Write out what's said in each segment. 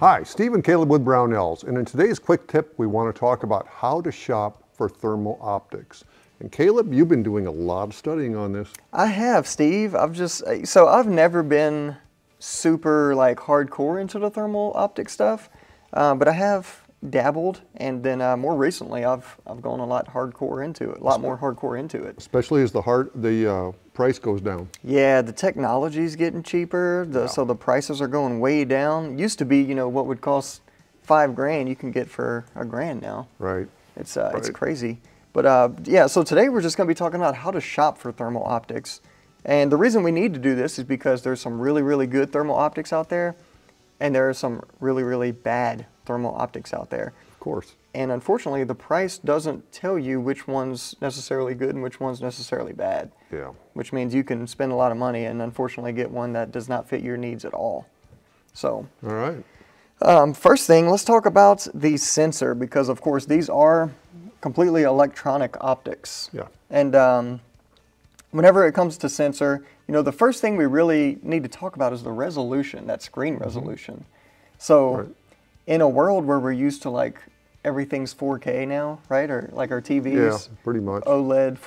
Hi, Steve and Caleb with Brownells, and in today's quick tip we want to talk about how to shop for thermal optics. And Caleb, you've been doing a lot of studying on this. I have, Steve. I've never been super like hardcore into the thermal optic stuff, but I have dabbled, and then more recently I've gone a lot hardcore into it, a lot more hardcore into it. Especially as the price goes down. Yeah, the technology's getting cheaper, so the prices are going way down. Used to be, you know, what would cost $5,000 you can get for $1,000 now. Right. It's crazy. But yeah, so today we're just going to be talking about how to shop for thermal optics. And the reason we need to do this is because there's some really, really good thermal optics out there, and there are some really, really bad thermal optics out there. Of course. And unfortunately, the price doesn't tell you which one's necessarily good and which one's necessarily bad. Yeah. Which means you can spend a lot of money and unfortunately get one that does not fit your needs at all. So. All right. First thing, let's talk about the sensor, because of course these are completely electronic optics. Yeah. And whenever it comes to sensor, you know, the first thing we really need to talk about is the resolution, that screen resolution. So in a world where we're used to like everything's 4K now, right? Or like our TVs, yeah, pretty much. OLED,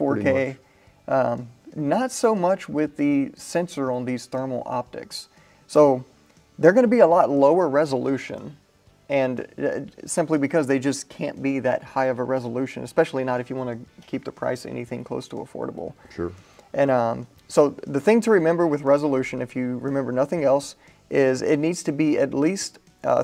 4K. Not so much with the sensor on these thermal optics. So they're going to be a lot lower resolution, and simply because they just can't be that high of a resolution, especially not if you want to keep the price anything close to affordable. Sure. And so the thing to remember with resolution, if you remember nothing else, is it needs to be at least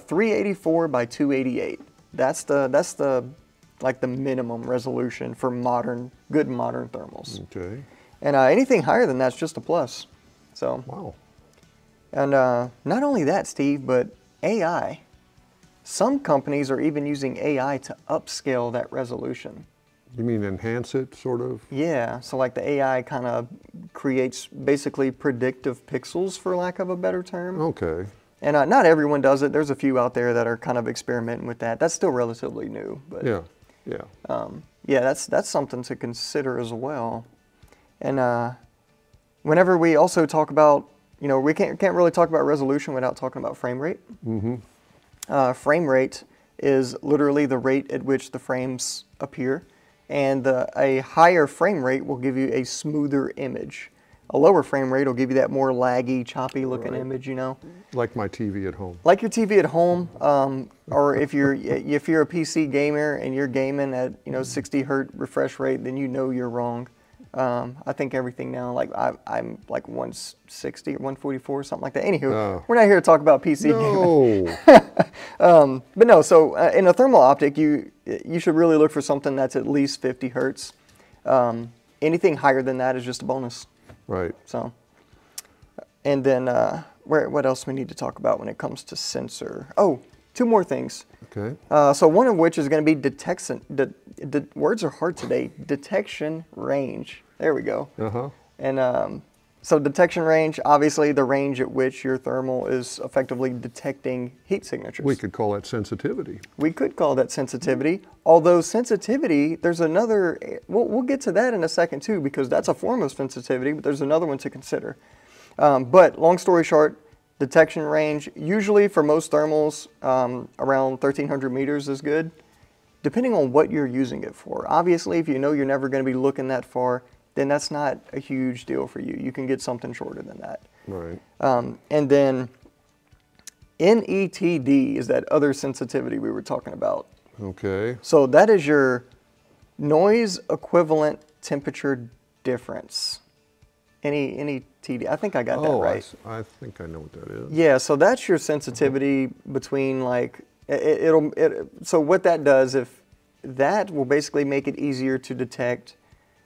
384 by 288. That's the like the minimum resolution for good modern thermals. Okay. And anything higher than that's just a plus. So. Wow. And not only that, Steve, but AI. Some companies are even using AI to upscale that resolution. You mean enhance it, sort of? Yeah, so like the AI kind of creates basically predictive pixels, for lack of a better term. Okay. And not everyone does it. There's a few out there that are kind of experimenting with that. That's still relatively new. But yeah, yeah. Yeah, that's something to consider as well. And whenever we also talk about, you know, we can't really talk about resolution without talking about frame rate. Mm-hmm. Frame rate is literally the rate at which the frames appear, and a higher frame rate will give you a smoother image. A lower frame rate will give you that more laggy, choppy looking image, you know. Like my TV at home. Like your TV at home, or if you're a PC gamer and you're gaming at 60 hertz refresh rate, then you know you're wrong. I think everything now, like I'm like 160 or 144 or something like that. Anywho, we're not here to talk about PC gaming. But no, so in a thermal optic, you should really look for something that's at least 50 hertz. Anything higher than that is just a bonus. Right. So, and then what else we need to talk about when it comes to sensor? Oh, two more things. Okay. So one of which is going to be detection. The words are hard today. Detection range. There we go. Uh-huh. And so detection range, obviously the range at which your thermal is effectively detecting heat signatures. We could call that sensitivity. We could call that sensitivity. Although sensitivity, there's another, we'll get to that in a second too, because that's a form of sensitivity, but there's another one to consider. But long story short, detection range, usually for most thermals, around 1,300 meters is good, depending on what you're using it for. Obviously, if you know you're never going to be looking that far, then that's not a huge deal for you. You can get something shorter than that. Right. And then NETD is that other sensitivity we were talking about. Okay. So that is your noise equivalent temperature difference. NETD. I think I got that right. I think I know what that is. Yeah, so that's your sensitivity between like, so what that does, if that will basically make it easier to detect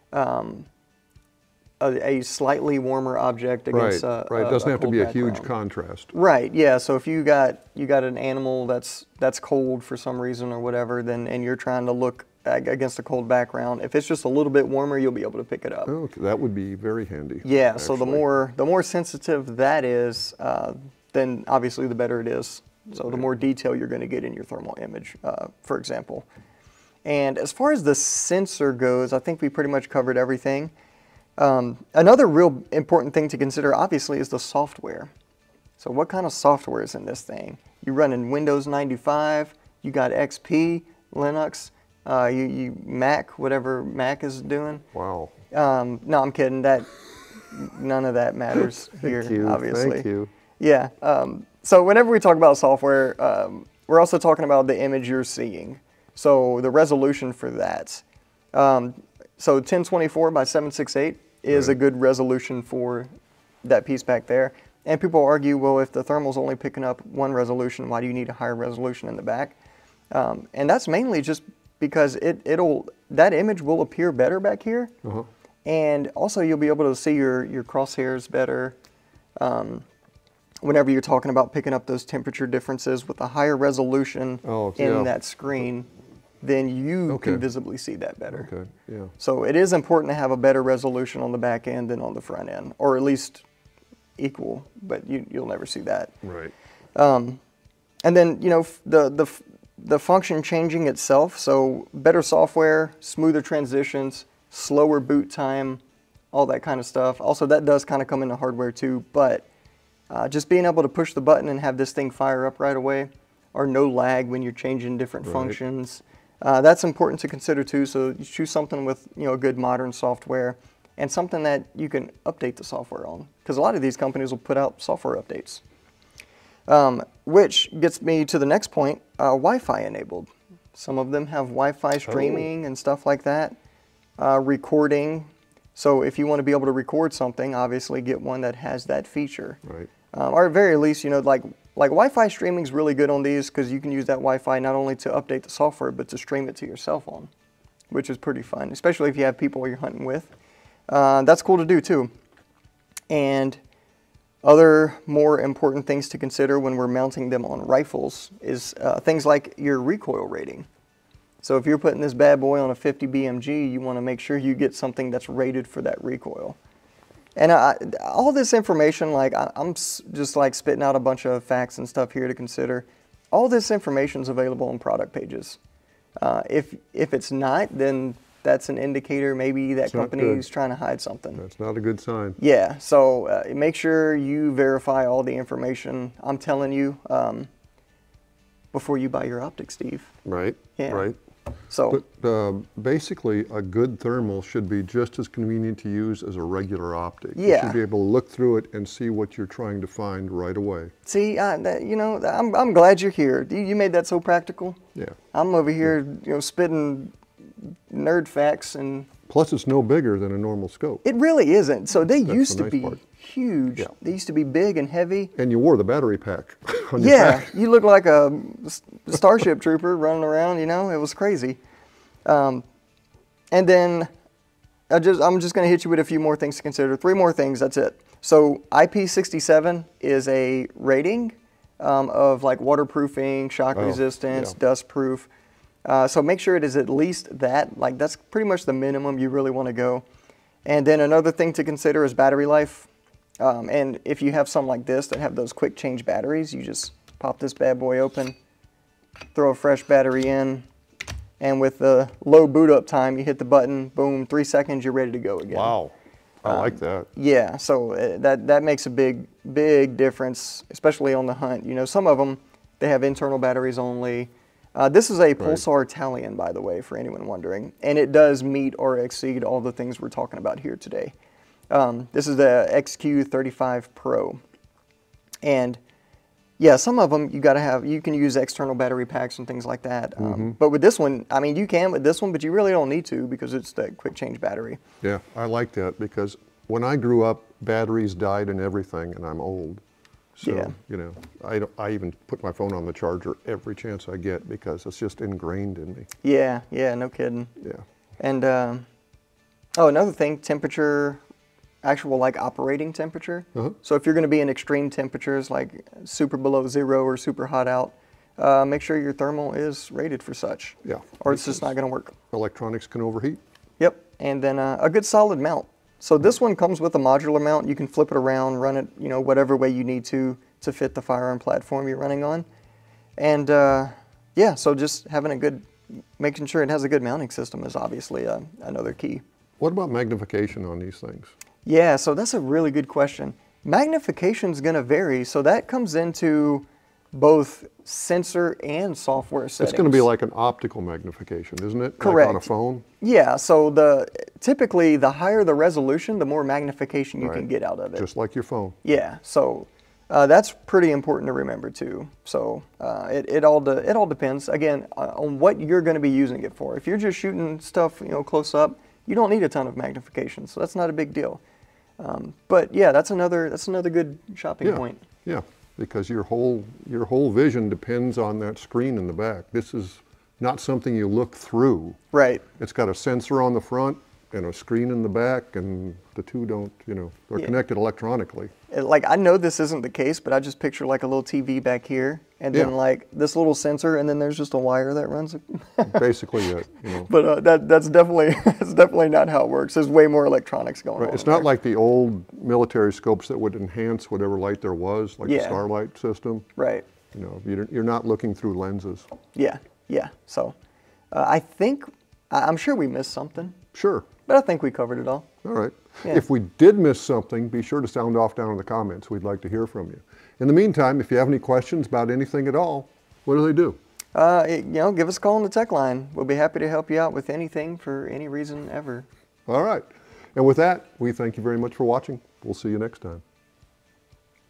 a slightly warmer object against right. It doesn't have to be a huge background. contrast. Right. Yeah. So if you got an animal that's cold for some reason or whatever, and you're trying to look against a cold background, if it's just a little bit warmer, you'll be able to pick it up. Okay, that would be very handy. Yeah. Actually. So the more sensitive that is, then obviously the better it is. So the more detail you're going to get in your thermal image, for example. And as far as the sensor goes, I think we pretty much covered everything. Another real important thing to consider, obviously, is the software. So what kind of software is in this thing? You running Windows 95, you got XP, Linux, you Mac, whatever Mac is doing. Wow. No, I'm kidding. None of that matters here, Thank you. obviously. Thank you. Yeah. So whenever we talk about software, we're also talking about the image you're seeing. So the resolution for that. So 1024 by 768 is a good resolution for that piece back there. And people argue, well, if the thermal's only picking up one resolution, why do you need a higher resolution in the back? And that's mainly just because that image will appear better back here. And also you'll be able to see your crosshairs better whenever you're talking about picking up those temperature differences with a higher resolution in that screen. Then you can visibly see that better. Okay, yeah. So it is important to have a better resolution on the back end than on the front end, or at least equal, but you'll never see that. Right. And then, you know, the function changing itself, so better software, smoother transitions, slower boot time, all that kind of stuff. Also, that does kind of come into hardware too, but just being able to push the button and have this thing fire up right away, or no lag when you're changing different functions. That's important to consider too, so you choose something with, you know, good modern software and something that you can update the software on, because a lot of these companies will put out software updates. Which gets me to the next point, Wi-Fi enabled. Some of them have Wi-Fi streaming and stuff like that. Recording, so if you want to be able to record something, obviously get one that has that feature. Right. Or at very least, you know, like Wi-Fi streaming is really good on these because you can use that Wi-Fi not only to update the software, but to stream it to your cell phone, which is pretty fun, especially if you have people you're hunting with. That's cool to do too. And other more important things to consider when we're mounting them on rifles is things like your recoil rating. So if you're putting this bad boy on a 50 BMG, you want to make sure you get something that's rated for that recoil. And all this information, like I'm just like spitting out a bunch of facts and stuff here to consider. All this information is available on product pages. If it's not, then that's an indicator maybe that company is trying to hide something. That's not a good sign. Yeah, so make sure you verify all the information I'm telling you before you buy your optic, Steve. Right, Yeah. right. So, but basically, a good thermal should be just as convenient to use as a regular optic. Yeah. You should be able to look through it and see what you're trying to find right away. see, you know, I'm glad you're here. You made that so practical. Yeah. I'm over here, you know, spitting nerd facts, and Plus, it's no bigger than a normal scope. it really isn't. So they used the to nice be part. huge. Yeah. They used to be big and heavy. And you wore the battery pack on your Yeah, back. you look like a Starship Trooper running around, you know, it was crazy. And then I'm just going to hit you with a few more things to consider. 3 more things, that's it. So IP67 is a rating of like waterproofing, shock resistance, dust proof. So make sure it is at least that. Like that's pretty much the minimum you really want to go. And then another thing to consider is battery life. And if you have some like this that have those quick change batteries, you just pop this bad boy open, throw a fresh battery in, and with the low boot up time, you hit the button, boom, 3 seconds, you're ready to go again. Wow, I like that. Yeah, so that makes a big difference, especially on the hunt. You know, some of them, they have internal batteries only. This is a Pulsar Talion, by the way, for anyone wondering, and it does meet or exceed all the things we're talking about here today. This is the XQ35 Pro, and yeah, some of them you can use external battery packs and things like that. But with this one, I mean, you can with this one, but you really don't need to because it's that quick change battery. Yeah, I like that because when I grew up, batteries died and everything, and I'm old. So, you know, I even put my phone on the charger every chance I get because it's just ingrained in me. Yeah, no kidding. Yeah. And, another thing, temperature, actual like operating temperature. So if you're going to be in extreme temperatures like super below 0 or super hot out, make sure your thermal is rated for such. Yeah. Or it's just not going to work. Electronics can overheat. Yep. And then a good solid mount. So this one comes with a modular mount. You can flip it around, run it, you know, whatever way you need to fit the firearm platform you're running on. And yeah, so just making sure it has a good mounting system is obviously another key. What about magnification on these things? Yeah, so that's a really good question. Magnification is going to vary, so that comes into both sensor and software settings. It's going to be like an optical magnification, isn't it? Correct. Like on a phone? Yeah, so typically the higher the resolution, the more magnification you can get out of it. Just like your phone. Yeah, so that's pretty important to remember too. So it all depends, again, on what you're going to be using it for. If you're just shooting stuff, close up, you don't need a ton of magnification, so that's not a big deal. But yeah, that's another good shopping point. Yeah, because your whole vision depends on that screen in the back. This is not something you look through. Right. It's got a sensor on the front and a screen in the back, and the two don't, they're connected electronically. Like, I know this isn't the case, but I just picture like a little TV back here, and then like this little sensor, and then there's just a wire that runs it. Basically it, But that's definitely not how it works. There's way more electronics going on. It's not like the old military scopes that would enhance whatever light there was, like the Starlight system. Right. You're not looking through lenses. Yeah. So I'm sure we missed something. Sure. But I think we covered it all. All right. Yeah. If we did miss something, be sure to sound off down in the comments. We'd like to hear from you. In the meantime, if you have any questions about anything at all, what do they do? Give us a call on the tech line. We'll be happy to help you out with anything for any reason ever. All right. And with that, we thank you very much for watching. We'll see you next time.